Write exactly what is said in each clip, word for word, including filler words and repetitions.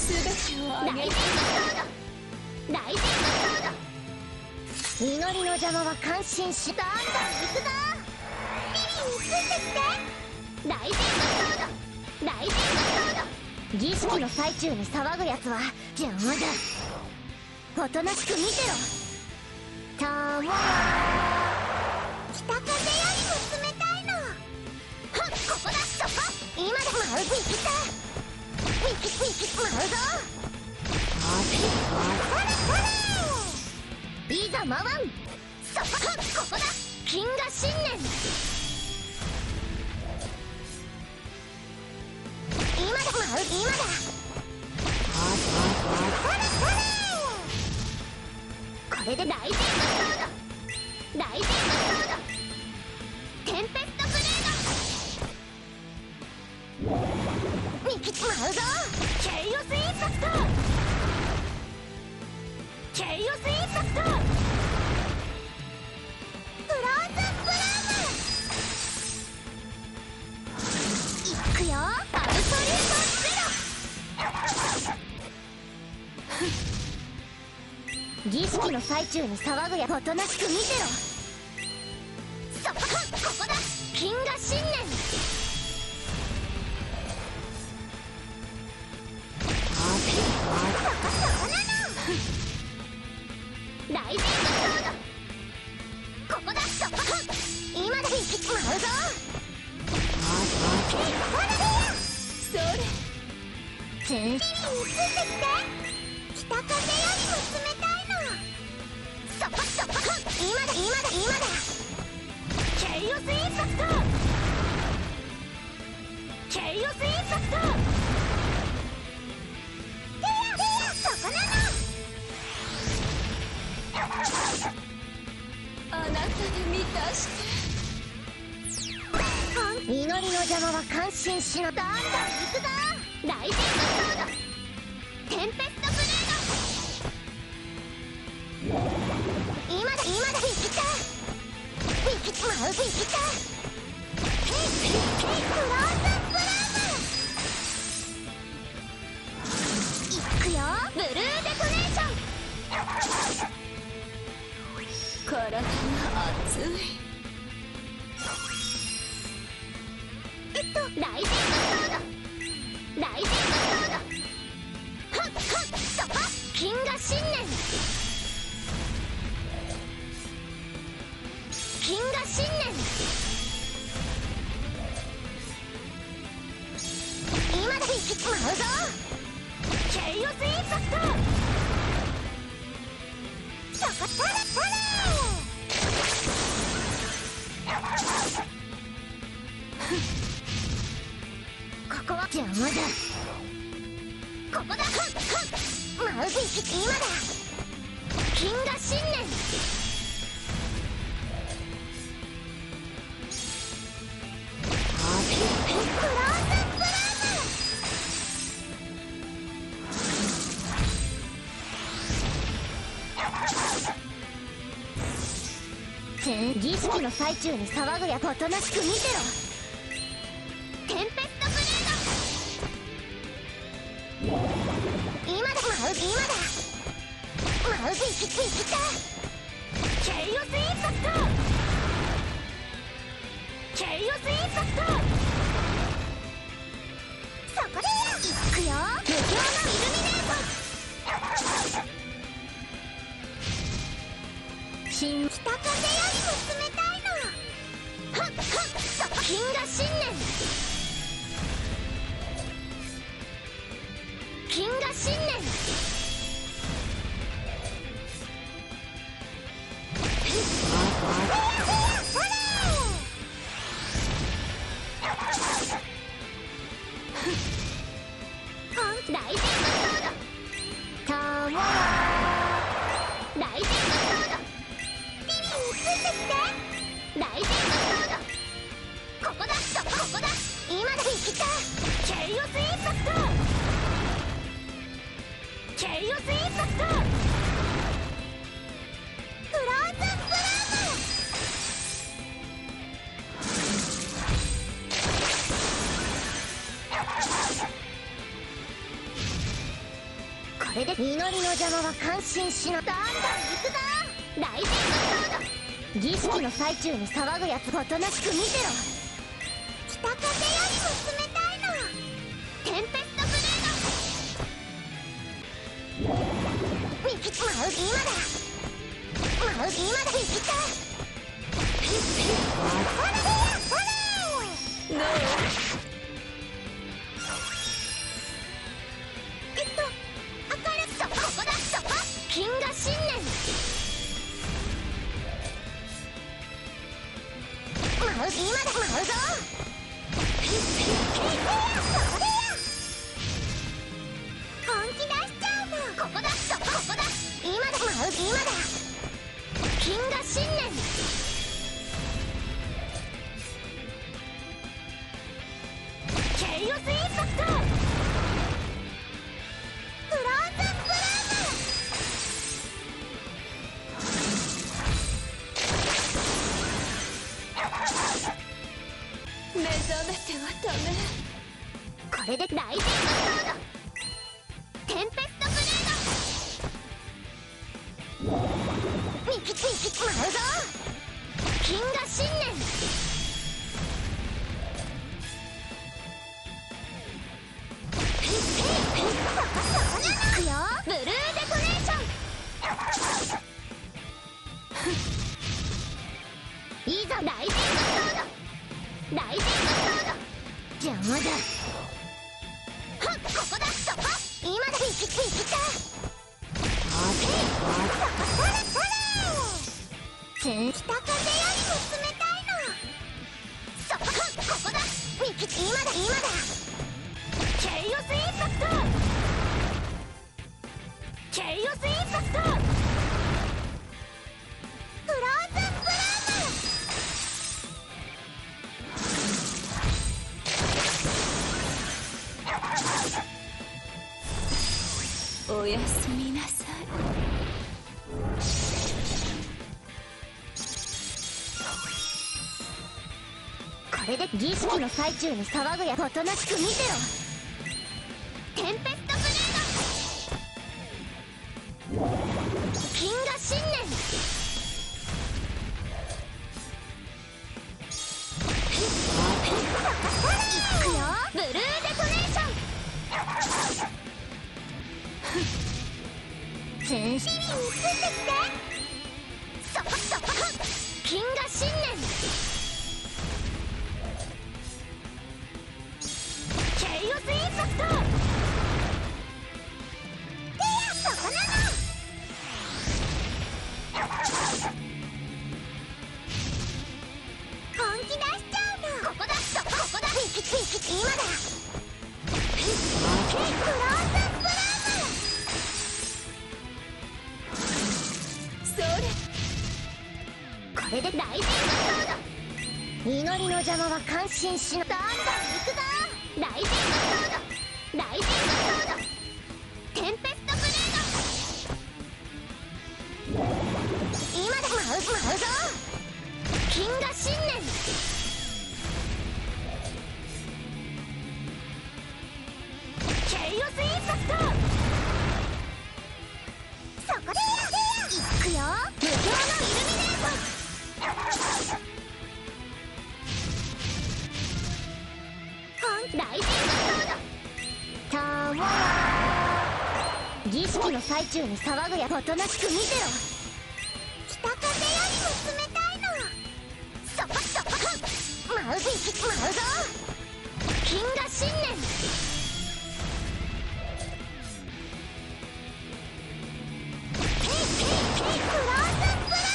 てをあげる。 大天狗ソード。祈りの邪魔は感心し、どんどん行くぞ。リリーについてきて。大天狗ソード。大天狗ソード。儀式の最中に騒ぐやつは邪魔だ。おとなしく見てろ。たも北風よりも冷たいの。はっ、ここだ、そこ。今でもウィキった。ウィキウィキ舞うぞ。ほれほれ、いざ回ん。そこ、はっ、ここだ。金河新年。今だ、舞う、今だ。ほれほれ、これで大天狗ソード。大天狗ソード。テンペストブレード。ミキツ舞うぞ。ケイオスインパクト。ケイオスインパクト。フローズンブルーム。いくよ、アブソリュートゼロ。儀式の最中に騒ぐや、おとなしく見てろ。そこ、ここだ。金河新年。そこそこなの。大天狗ソード。ここだ、そこ。今だ、行きつまうぞ。 それ全身についてきて。北風よりも冷たいの。そこそこ、今だ今だ今だ。ケイオスインパクト。ケイオスインパクト。いやいや、そこなの。 あなたで満たして。 祈りの邪魔は感心しの。どんどん行くぞ。大天狗ソード。テンペストブレード。今だ今だ、ウィキったウィキツマウウィキった。フローズンブルーム。いくよ、ブルーデトネーション。 体が熱い。 えっと、大天狗ソード。大天狗ソード。はっはっ、そこ。金河新年。金河新年。今だ、行きつまうぞ。ケイオスインパクト。そこ、それそれ。ここは邪魔だ。ここだ。はっはっ、マウズ行き、今だ。金河新年。フローズンブルーム。儀式の最中に騒ぐや、おとなしく見てろ。テンペストブレード。今だ、マウズ今だ。マウズ行きついきた。ケイオスインパクト。ケイオスインパクト。そこでや、行くよ、無形のイルミネート。新北風よりも冷たいの。はっはっ、そこ。金河新年。金河新年。それ。大天狗ソード。たも大天狗ソード。リリーについてきて。大天狗ソード。ここだ、そこ、ここだ。今だ、行きた。ケイオスインパクト。ケイオスインパクト。フローズンブルーム。 れで祈りの邪魔は感心しの。どんどん行くぞ大事なソード。儀式の最中に騒ぐやつおとなしく見てろ。北風よりも冷たいのテンペストブレード。ミキマウ今だマウ今だミキたノー。 えっと明るくそここだそこ金河新年マウ今だマウぞ本気出しちゃうのここだそこここだ今だマウ今だ金河新年ケイオスインパクトフローズンブル目覚めてはダメ。 これでライジングソードテンペストブレードミキミキマウゾ金河新年いくよブルーデトネーションいざライジングソードライジングソード邪魔だはっここだそこ今だミキミキた北風よりも冷たいのそこここだミキ今だ今だケイオスインパクトケイオスインパクトフローズンブルーおやすみなさい。 これで儀式の最中に騒ぐやおとなしく見てろテンペストブレード金河新年いくよブルーデトネーション全身に移ってきてそこそこ金河新年ケイオスインパクトいやそこなの本気出しちゃうのここだそこここだミキミキ今だクローズブラそれ。 これでライジングソード祈りの邪魔は感心しの。どんどん行くぞライジングソードライジングソードテンペストブレード今だマウマウゾ金河新年ケイオスインパクトそこでやいくよ無料のイルミネーションライジングソードたわ儀式の最中に騒ぐやおとなしく見てろ北風よりも冷たいのそこそこマウビキマウゾ金河新年ペイペイペイクローズンブルー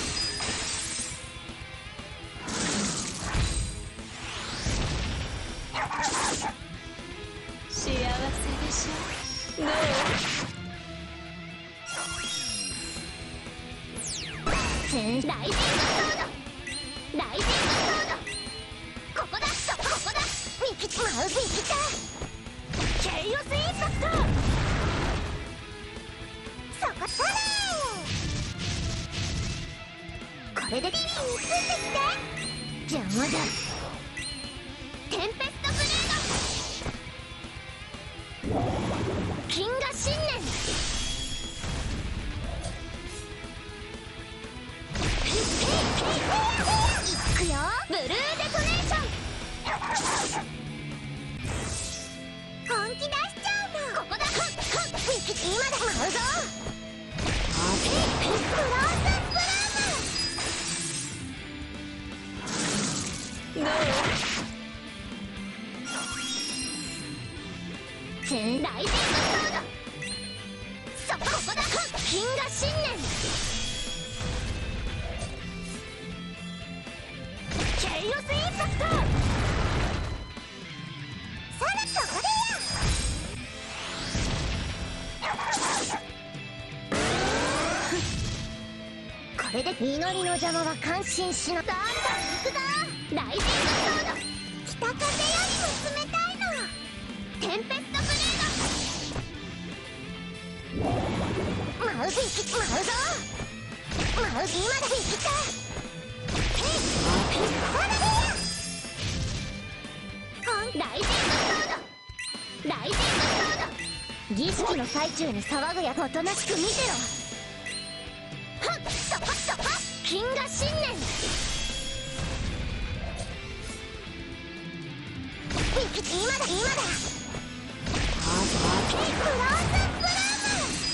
幸せでしょ。ノー。 ライジングソードライジングソードここだそこここだミキマウビキたケイオスインパクトそこそれこれでビビについてきて邪魔だテンペストブレード金河新年くよ。ブルーデトネーション。本気出しちゃうの。ここだ。はっはっ今だ。舞うぞ。クローズブルーム。 どう？ ツンライティングソード。そここだ。銀河信念。ケイオスインパクト。さらそこでや。これで祈りの邪魔は感心しな。どんどん行くぞ。ライティングソード。北風よりも冷たいの。テンペストブレード。マウス行き舞うぞ。マウス今だ。行きた。ヘイサラヘア。コンライティングソード。ライティングソード。儀式の最中に騒ぐやおとなしく見てろ。はっそこそこ。銀河信念。今だ今だ。クローズブルーム。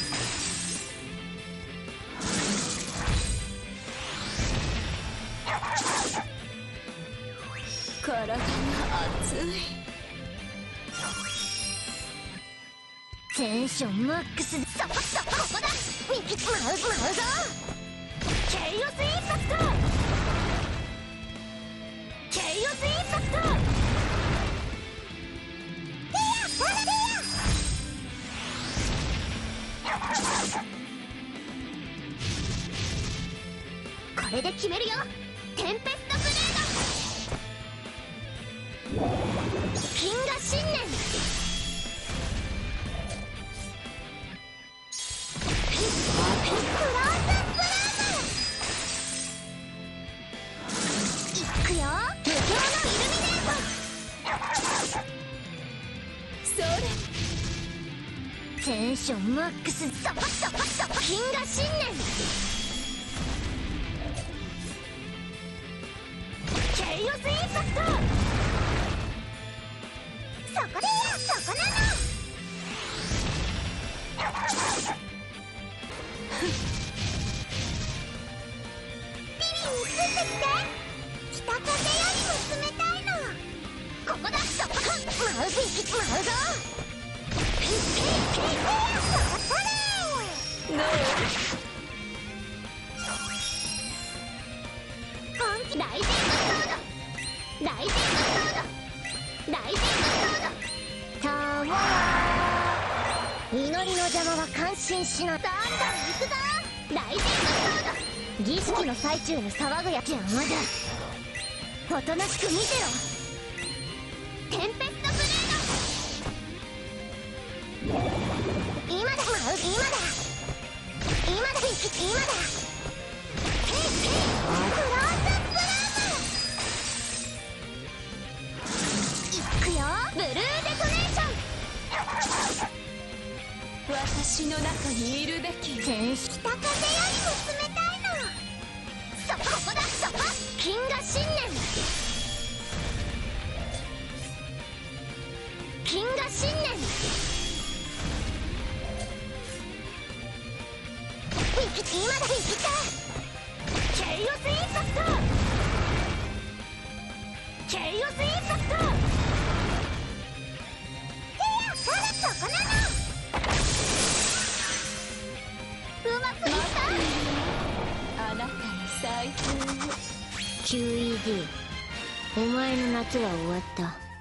体が熱い。 テンションマックス。そこそこここだ。ミキ舞う舞うぞ。ケイオスインパクト。ケイオスインパクト。テヤサラテヤ。これで決めるよ。テンペストブレード。銀河信念。クローズブルーム。いくよ。無形のイルミネート。 それ。 テンションマックス。そこそこそこ。銀河信念。ケイオスインパクト。そこでや。そこなの。ビビについてきて。北風よりも冷たいの。ここだ。そこ。マウス行き舞うぞ。ピッピッピッピッ。そこそれ。 どう？ 本気ライティングソード。ライティングソード。ライティングソード。たわー。祈りの邪魔は感心しな。どんどん行くぞ。ライティングソード。儀式の最中に騒ぐや邪魔だ。おとなしく見てろ。テンペストブレード。今だ。舞う今だ。今だ。今だ。ヘイヘイクローズブルーム。いくよ。ブルーデトネーション。 私の中にいるべき。 北風よりも冷たいの。そここだ。そこ。銀河信念。銀河信念。今だ。行きた。ケイオスインパクト。ケイオスインパクト。テヤサラそこなの。うまくいった。 あなたに最高。 キューイーディー お前の夏は終わった。